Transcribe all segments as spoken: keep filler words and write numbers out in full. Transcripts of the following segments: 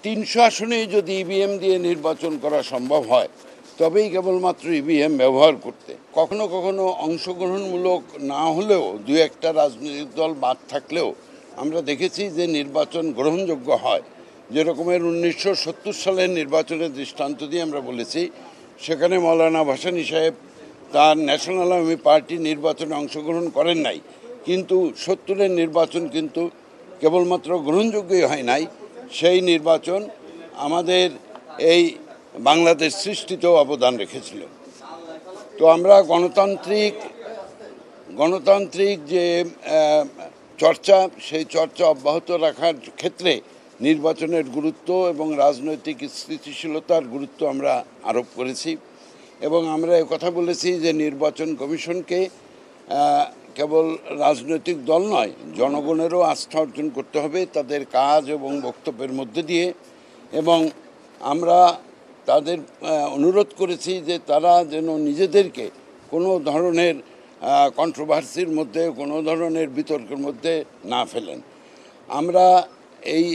তিনশো আসনে যদি ইভিএম দিয়ে নির্বাচন করা সম্ভব হয় তবেই কেবলমাত্র ইভিএম ব্যবহার করতে। কখনো কখনো অংশগ্রহণমূলক না হলেও দু একটা রাজনৈতিক দল বাদ থাকলেও আমরা দেখেছি যে নির্বাচন গ্রহণযোগ্য হয়। যেরকমের উনিশশো সত্তর সালের নির্বাচনের দৃষ্টান্ত দিয়ে আমরা বলেছি, সেখানে মৌলানা ভাসানী সাহেব তার ন্যাশনাল আওয়ামী পার্টি নির্বাচনে অংশগ্রহণ করেন নাই, কিন্তু সত্তরের নির্বাচন কিন্তু কেবলমাত্র গ্রহণযোগ্যই হয় নাই, সেই নির্বাচন আমাদের এই বাংলাদেশ সৃষ্টিতেও অবদান রেখেছিল। তো আমরা গণতান্ত্রিক গণতান্ত্রিক যে চর্চা, সেই চর্চা অব্যাহত রাখার ক্ষেত্রে নির্বাচনের গুরুত্ব এবং রাজনৈতিক স্থিতিশীলতার গুরুত্ব আমরা আরোপ করেছি এবং আমরা কথা বলেছি যে নির্বাচন কমিশনকে কেবল রাজনৈতিক দল নয়, জনগণেরও আস্থা অর্জন করতে হবে তাদের কাজ এবং বক্তব্যের মধ্যে দিয়ে। এবং আমরা তাদের অনুরোধ করেছি যে তারা যেন নিজেদেরকে কোনো ধরনের কন্ট্রোভার্সির মধ্যে, কোনো ধরনের বিতর্কের মধ্যে না ফেলেন। আমরা এই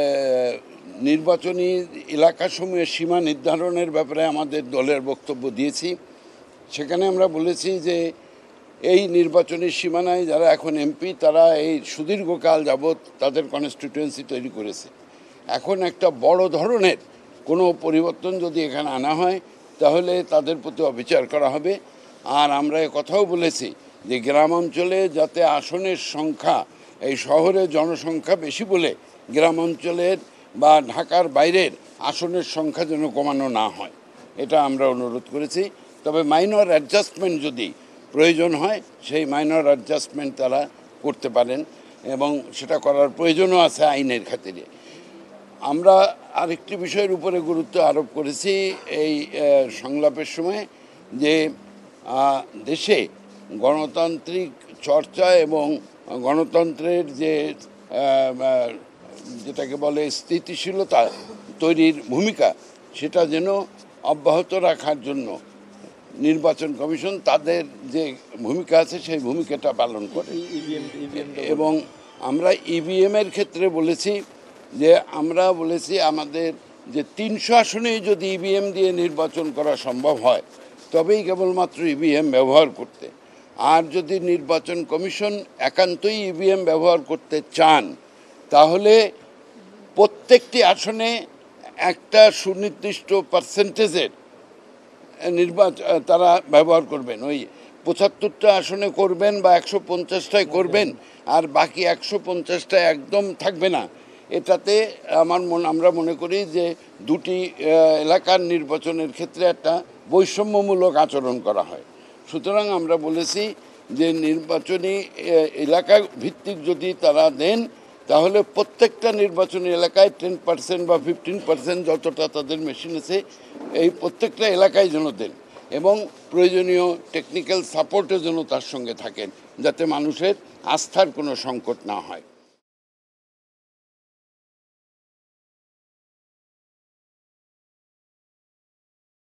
নির্বাচনী এলাকাসমূহের সীমা নির্ধারণের ব্যাপারে আমাদের দলের বক্তব্য দিয়েছি। সেখানে আমরা বলেছি যে এই নির্বাচনী সীমানায় যারা এখন এমপি, তারা এই সুদীর্ঘকাল যাবৎ তাদের কনস্টিটুয়েন্সি তৈরি করেছে। এখন একটা বড় ধরনের কোনো পরিবর্তন যদি এখানে আনা হয় তাহলে তাদের প্রতি অবিচার করা হবে। আর আমরা এ কথাও বলেছি যে গ্রাম অঞ্চলে যাতে আসনের সংখ্যা, এই শহরে জনসংখ্যা বেশি বলে গ্রাম অঞ্চলের বা ঢাকার বাইরের আসনের সংখ্যা যেন কমানো না হয়, এটা আমরা অনুরোধ করেছি। তবে মাইনর অ্যাডজাস্টমেন্ট যদি প্রয়োজন হয়, সেই মাইনর অ্যাডজাস্টমেন্ট তারা করতে পারেন এবং সেটা করার প্রয়োজনও আছে আইনের খাতিরে। আমরা আরেকটি বিষয়ের উপরে গুরুত্ব আরোপ করেছি এই সংলাপের সময়, যে দেশে গণতান্ত্রিক চর্চা এবং গণতন্ত্রের যে যেটাকে বলে স্থিতিশীলতা তৈরির ভূমিকা, সেটা যেন অব্যাহত রাখার জন্য নির্বাচন কমিশন তাদের যে ভূমিকা আছে সেই ভূমিকাটা পালন করে। এবং আমরা ইভিএমের ক্ষেত্রে বলেছি যে আমরা বলেছি আমাদের যে তিনশো আসনেই যদি ইভিএম দিয়ে নির্বাচন করা সম্ভব হয় তবেই কেবলমাত্র ইভিএম ব্যবহার করতে। আর যদি নির্বাচন কমিশন একান্তই ইভিএম ব্যবহার করতে চান তাহলে প্রত্যেকটি আসনে একটা সুনির্দিষ্ট পার্সেন্টেজের নির্বাচন তারা ব্যবহার করবেন। ওই পঁচাত্তরটা আসনে করবেন বা একশো পঞ্চাশটায় করবেন, আর বাকি একশো পঞ্চাশটা একদম থাকবে না। এটাতে আমার মন আমরা মনে করি যে দুটি এলাকার নির্বাচনের ক্ষেত্রে একটা বৈষম্যমূলক আচরণ করা হয়। সুতরাং আমরা বলেছি যে নির্বাচনী এলাকা ভিত্তিক যদি তারা দেন তাহলে প্রত্যেকটা নির্বাচনী এলাকায় টেন পার্সেন্ট বা ফিফটিন পার্সেন্ট যতটা তাদের মেশিন আছে এই প্রত্যেকটা এলাকায় যেন দেন এবং প্রয়োজনীয় টেকনিক্যাল সাপোর্টও যেন তার সঙ্গে থাকেন, যাতে মানুষের আস্থার কোনো সংকট না হয়।